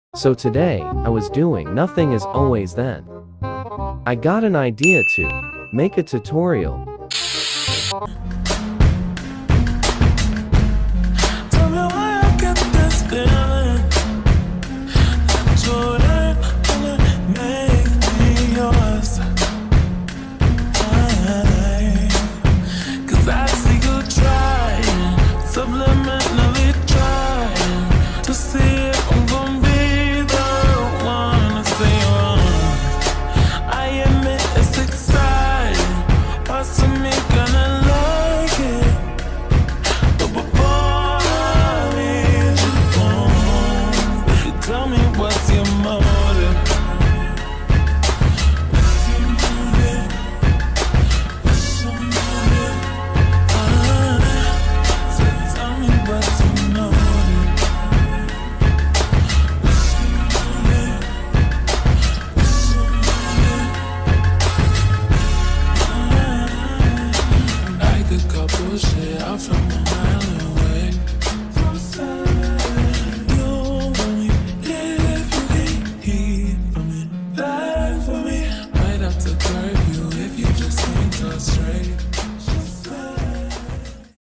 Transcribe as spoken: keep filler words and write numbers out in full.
So today, I was doing nothing as always then. I got an idea to make a tutorial. Tell me why I get this feeling that you're gonna make me yours. I, Cause I see you trying, subliminally trying to see if I'm gonna be the one to say wrong. I admit it's exciting, parts of me gonna like it. But before I leave you home, would you tell me what's your motive? What's your motive? What's your motive? Ah, so tell me what's your motive? What's your motive? What's your motive? Ah, I could cut bullshit out from a mile away. You want me if you can't hear from me. Lie for me. Might have to curb you if you just ain't talk straight.